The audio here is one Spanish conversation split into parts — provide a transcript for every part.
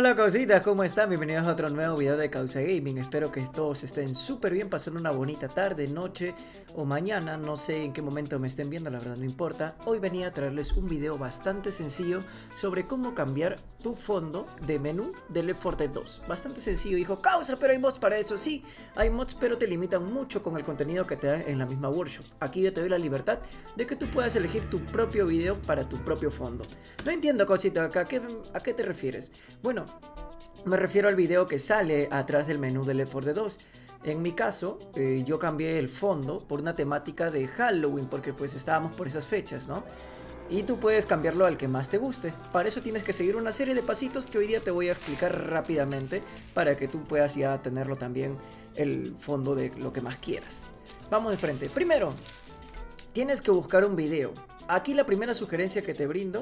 Hola causitas, ¿cómo están? Bienvenidos a otro nuevo video de Causa Gaming. Espero que todos estén súper bien, pasando una bonita tarde, noche o mañana. No sé en qué momento me estén viendo, la verdad no importa. Hoy venía a traerles un video bastante sencillo sobre cómo cambiar tu fondo de menú de Left 4 Dead 2. Bastante sencillo, dijo Causa, pero hay mods para eso. Sí, hay mods, pero te limitan mucho con el contenido que te dan en la misma workshop. Aquí yo te doy la libertad de que tú puedas elegir tu propio video para tu propio fondo. No entiendo, Causita, ¿a qué te refieres? Bueno, me refiero al video que sale atrás del menú de Left 4 Dead 2. En mi caso, yo cambié el fondo por una temática de Halloween, porque pues estábamos por esas fechas, ¿no? Y tú puedes cambiarlo al que más te guste. Para eso tienes que seguir una serie de pasitos que hoy día te voy a explicar rápidamente, para que tú puedas ya tenerlo también el fondo de lo que más quieras. Vamos de frente. Primero, tienes que buscar un video. Aquí la primera sugerencia que te brindo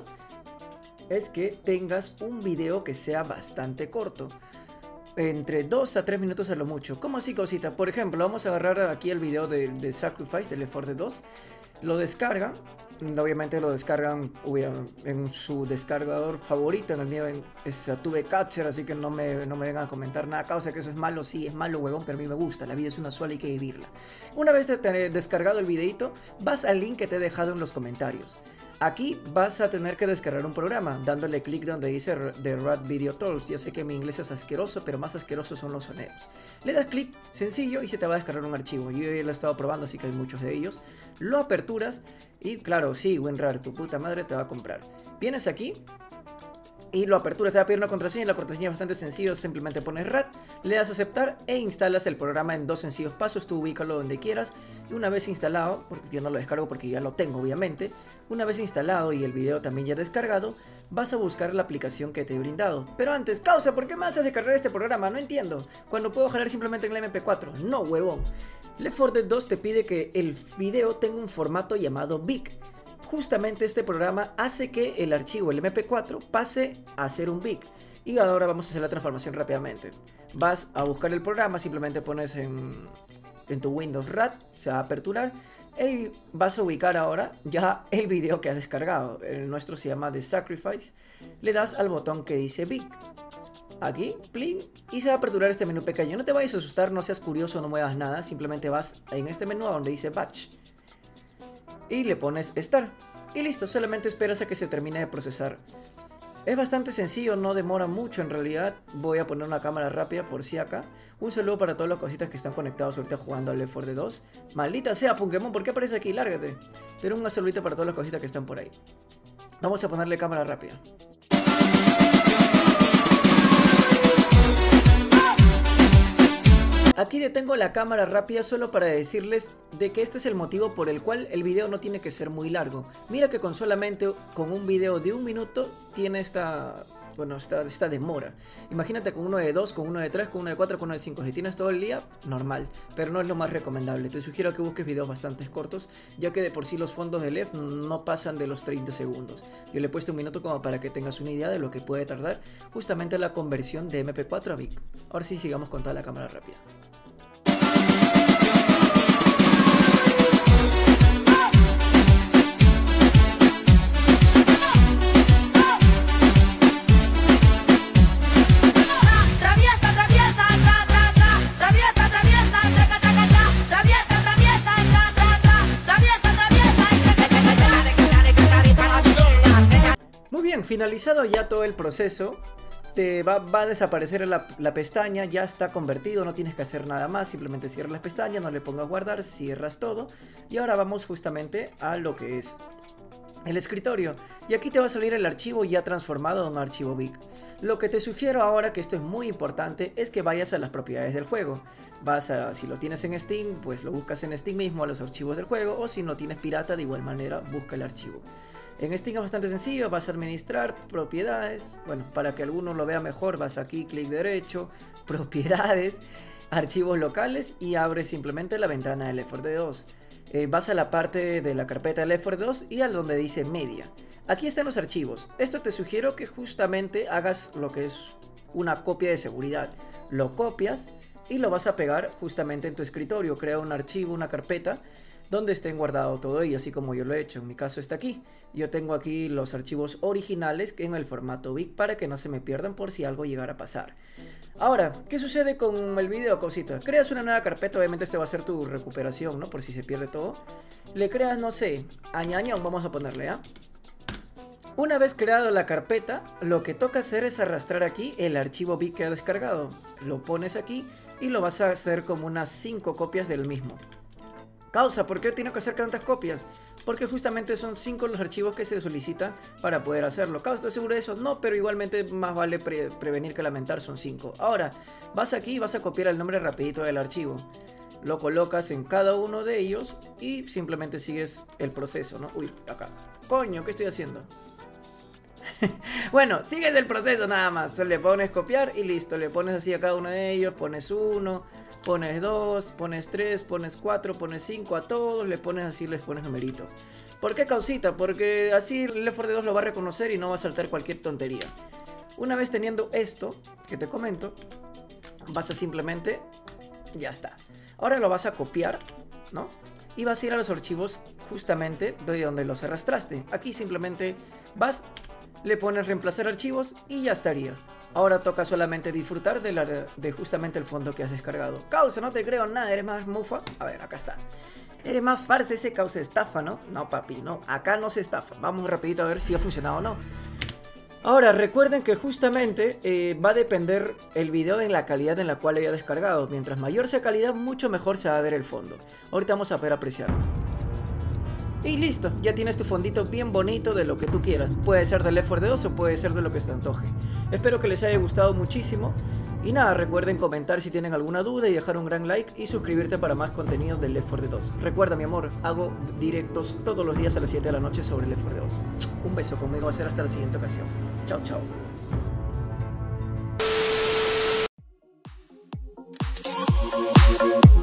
es que tengas un video que sea bastante corto, entre 2 a 3 minutos a lo mucho. ¿Cómo así, cosita? Por ejemplo, vamos a agarrar aquí el video de Sacrifice de Left 4 Dead 2, lo descargan, obviamente lo descargan en su descargador favorito. En el mío es Tube Catcher, así que no me vengan a comentar nada, causa que eso es malo. Sí, es malo, huevón, pero a mí me gusta, la vida es una sola y hay que vivirla. Una vez te descargado el videito, vas al link que te he dejado en los comentarios. Aquí vas a tener que descargar un programa, dándole clic donde dice The Rat Video Tools. Yo sé que mi inglés es asqueroso, pero más asquerosos son los sonidos. Le das clic, sencillo, y se te va a descargar un archivo. Yo ya lo he estado probando, así que hay muchos de ellos. Lo aperturas y claro, sí, WinRAR, tu puta madre te va a comprar. Vienes aquí y lo aperturas, te va a pedir una contraseña, y la contraseña es bastante sencilla, simplemente pones RAT, le das a aceptar e instalas el programa en 2 sencillos pasos. Tú ubícalo donde quieras, y una vez instalado, porque yo no lo descargo porque ya lo tengo obviamente, una vez instalado y el video también ya descargado, vas a buscar la aplicación que te he brindado. Pero antes, Causa, ¿por qué me haces descargar este programa? No entiendo, cuando puedo jalar simplemente en la MP4. No, huevón, Left 4 Dead 2 te pide que el video tenga un formato llamado BIC. Justamente este programa hace que el archivo, el MP4, pase a ser un BIC. Y ahora vamos a hacer la transformación rápidamente. Vas a buscar el programa, simplemente pones en tu Windows RAT, se va a aperturar. Y vas a ubicar ahora ya el video que has descargado. El nuestro se llama The Sacrifice. Le das al botón que dice BIC. Aquí, pling, y se va a aperturar este menú pequeño. No te vayas a asustar, no seas curioso, no muevas nada. Simplemente vas en este menú a donde dice Batch y le pones Start. Y listo, solamente esperas a que se termine de procesar. Es bastante sencillo, no demora mucho en realidad. Voy a poner una cámara rápida por si acá. Un saludo para todas las cositas que están conectados ahorita jugando al Left 4 Dead 2. Maldita sea, Pokémon, ¿por qué aparece aquí? Lárgate. Pero un saludito para todas las cositas que están por ahí. Vamos a ponerle cámara rápida. Aquí detengo la cámara rápida solo para decirles de que este es el motivo por el cual el video no tiene que ser muy largo. Mira que con un video de 1 minuto tiene esta demora. Imagínate con uno de 2, con uno de 3, con uno de 4, con uno de 5. Si tienes todo el día, normal, pero no es lo más recomendable. Te sugiero que busques videos bastante cortos, ya que de por sí los fondos de Left no pasan de los 30 segundos. Yo le he puesto 1 minuto como para que tengas una idea de lo que puede tardar justamente la conversión de MP4 a BIC. Ahora sí, sigamos con toda la cámara rápida. Finalizado ya todo el proceso, te va a desaparecer la pestaña, ya está convertido, no tienes que hacer nada más, simplemente cierras las pestañas, no le pongas guardar, cierras todo. Y ahora vamos justamente a lo que es el escritorio, y aquí te va a salir el archivo ya transformado en un archivo BIC. Lo que te sugiero ahora, que esto es muy importante, es que vayas a las propiedades del juego. Si lo tienes en Steam, pues lo buscas en Steam mismo, a los archivos del juego, o si no tienes pirata, de igual manera busca el archivo. En Steam es bastante sencillo, vas a administrar propiedades. Bueno, para que alguno lo vea mejor, vas aquí, clic derecho, propiedades, archivos locales, y abres simplemente la ventana de Left 4 Dead 2. Vas a la parte de la carpeta de Left 4 Dead 2 y a donde dice media. Aquí están los archivos. Esto te sugiero que justamente hagas lo que es una copia de seguridad. Lo copias y lo vas a pegar justamente en tu escritorio. Crea un archivo, una carpeta donde estén guardados todo ello, así como yo lo he hecho. En mi caso está aquí. Yo tengo aquí los archivos originales en el formato BIC para que no se me pierdan por si algo llegara a pasar. Ahora, ¿qué sucede con el video, cosita? Creas una nueva carpeta, obviamente este va a ser tu recuperación, ¿no? Por si se pierde todo. Le creas, no sé, añañón, vamos a ponerle, ¿ah? Una vez creado la carpeta, lo que toca hacer es arrastrar aquí el archivo BIC que ha descargado. Lo pones aquí y lo vas a hacer como unas 5 copias del mismo. Causa, ¿por qué tiene que hacer tantas copias? Porque justamente son 5 los archivos que se solicitan para poder hacerlo. Causa, ¿estás seguro de eso? No, pero igualmente más vale prevenir que lamentar, son 5. Ahora, vas aquí y vas a copiar el nombre rapidito del archivo. Lo colocas en cada uno de ellos y simplemente sigues el proceso, ¿no? Uy, acá. Coño, ¿qué estoy haciendo? Bueno, sigues el proceso nada más. Le pones copiar y listo. Le pones así a cada uno de ellos. Pones 1, pones 2, pones 3, pones 4, pones 5 a todos. Le pones así, les pones numerito. ¿Por qué, causita? Porque así el Left 4 Dead 2 lo va a reconocer y no va a saltar cualquier tontería. Una vez teniendo esto que te comento, vas a simplemente... Ya está. Ahora lo vas a copiar, ¿no? Y vas a ir a los archivos justamente de donde los arrastraste. Aquí simplemente vas... Le pones reemplazar archivos y ya estaría. Ahora toca solamente disfrutar de justamente el fondo que has descargado. Causa, no te creo nada, eres más mufa. A ver, acá está. Eres más farsa, ese causa estafa, ¿no? No, papi, no. Acá no se estafa. Vamos rapidito a ver si ha funcionado o no. Ahora, recuerden que justamente va a depender el video en la calidad en la cual haya descargado. Mientras mayor sea calidad, mucho mejor se va a ver el fondo. Ahorita vamos a poder apreciarlo. Y listo, ya tienes tu fondito bien bonito de lo que tú quieras. Puede ser de Left 4 Dead 2 o puede ser de lo que se te antoje. Espero que les haya gustado muchísimo. Y nada, recuerden comentar si tienen alguna duda y dejar un gran like y suscribirte para más contenido de Left 4 Dead 2. Recuerda, mi amor, hago directos todos los días a las 7 de la noche sobre Left 4 Dead 2. Un beso, conmigo va a ser hasta la siguiente ocasión. Chao, chao.